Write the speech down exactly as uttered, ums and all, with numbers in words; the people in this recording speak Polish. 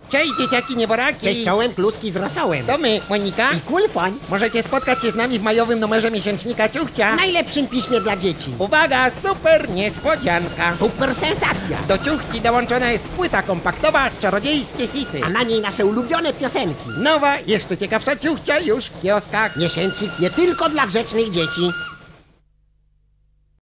Cześć dzieciaki nieboraki. Cześć czołem, kluski z rosołem. To my, Monika. I kulfoń. Możecie spotkać się z nami w majowym numerze miesięcznika Ciuchcia. W najlepszym piśmie dla dzieci. Uwaga, super niespodzianka. Super sensacja. Do Ciuchci dołączona jest płyta kompaktowa Czarodziejskie hity. A na niej nasze ulubione piosenki. Nowa, jeszcze ciekawsza Ciuchcia już w kioskach. Miesięcznik nie tylko dla grzecznych dzieci.